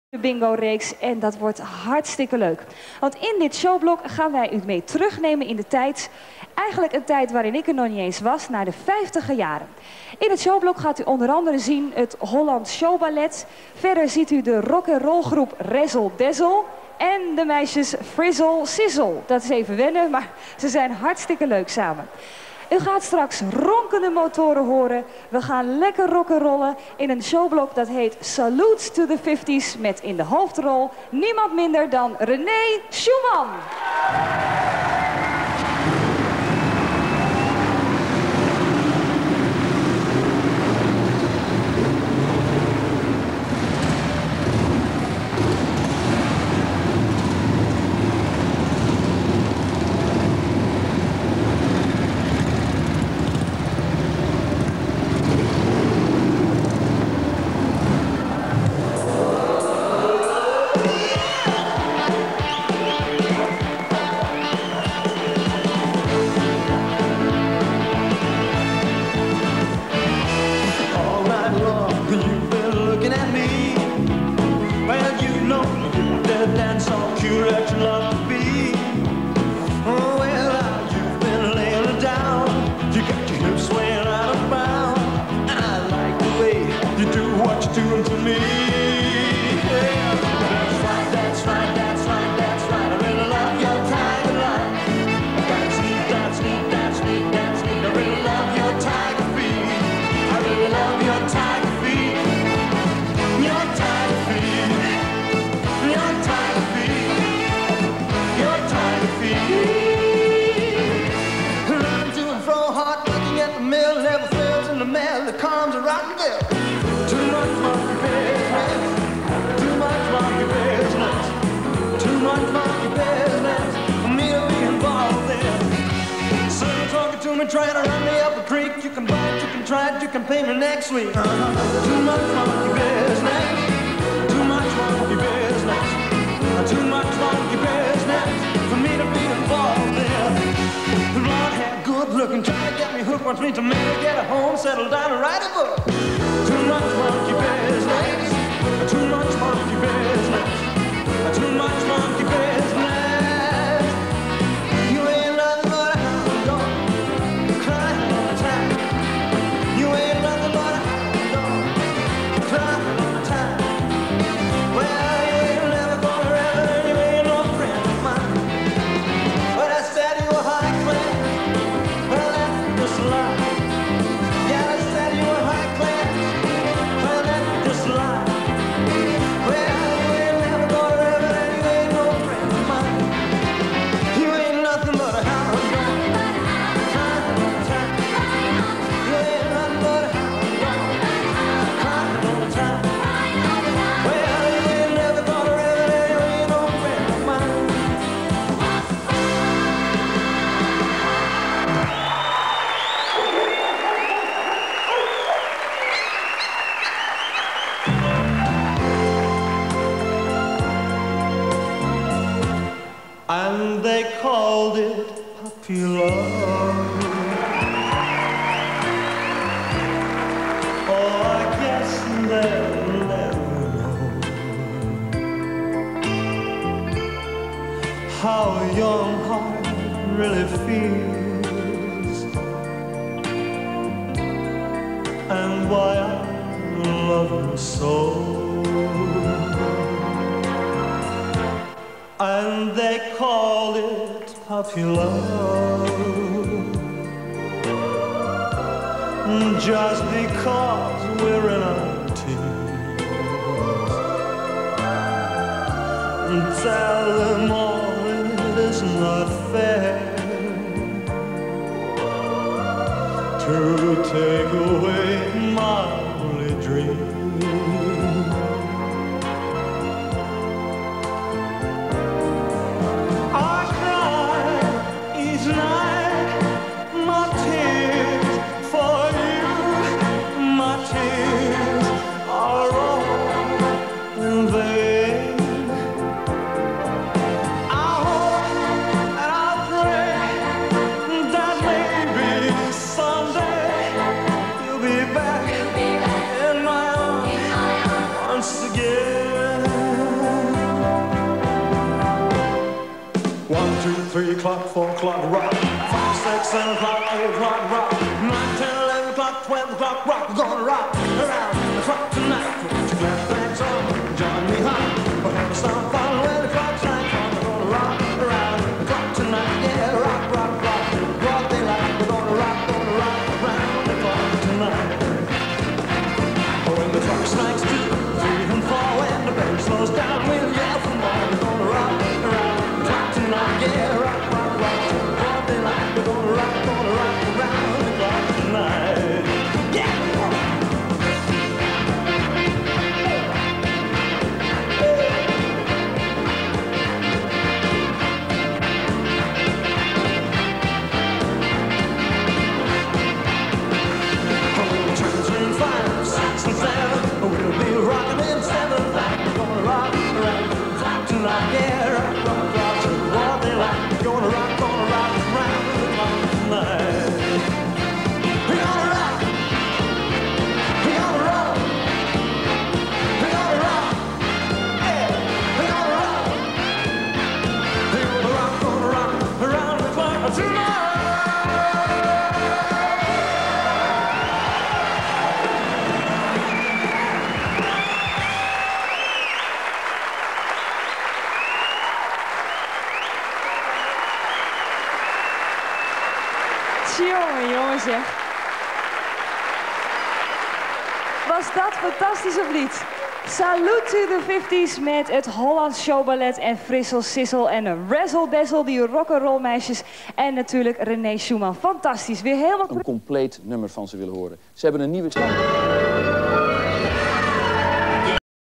De bingo-reeks en dat wordt hartstikke leuk. Want in dit showblok gaan wij u mee terugnemen in de tijd. Eigenlijk een tijd waarin ik er nog niet eens was, naar de 50e jaren. In het showblok gaat u onder andere zien het Holland Showballet. Verder ziet u de rock-and-roll groep Razzle Dazzle. En de meisjes Frizzle Sizzle. Dat is even wennen, maar ze zijn hartstikke leuk samen. U gaat straks ronkende motoren horen. We gaan lekker rock'n'rollen in een showblok dat heet Salute to the 50s. Met in de hoofdrol niemand minder dan René Schumann. Trying to run me up a creek, you can bite, you can try it, you can pay me next week. Too much monkey business, too much monkey business, too much monkey business for me to be involved in. The blonde hair, good looking, trying to get me hooked, wants me to marry, get a home, settle down and write a book. Too much monkey business, too much monkey business, too much monkey business. And they called it puppy love. Oh, I guess they'll never know how a young heart really feels, and why I love her so. And they call it puppy love, just because we're in our teens. Tell them all it is not fair to take away my only dream. Someday you'll be back in my arms. 3 o'clock, 4 o'clock, rock. 5, 6, 7 o'clock, 8 o'clock, rock. 9, 10, 11 o'clock, 12 o'clock, rock. We're gonna rock around the clock tonight. Put your glad rags on, join me home. We're gonna start falling when the clock strikes on. We're gonna rock around the clock tonight. Yeah, rock, rock, rock. Broad daylight. We're gonna rock around the clock tonight. When the clock strikes 2, 3, and 4, when the band slows down, we'll yell for more. We're gonna rock around the clock tonight. Yeah, rock, rock, rock. Broad daylight. We're gonna rock around the clock tonight. Yeah. We'll be rockin' in 7 o'clock. We're gonna rock around the clock tonight. Yeah, rock, rock, rock. All day long. We're gonna rock around the clock tonight. We're gonna rock. We're gonna rock. We're gonna rock. Yeah, we're gonna rock. We're gonna rock around the clock tonight. Jongens, ja. Was dat fantastisch of niet? Salute to the 50s met het Hollands Showballet en Frissel Sissel en Razzle Dazzle, die rock'n'roll meisjes. En natuurlijk René Schumann. Fantastisch. Weer helemaal... Een compleet nummer van ze willen horen. Ze hebben een nieuwe...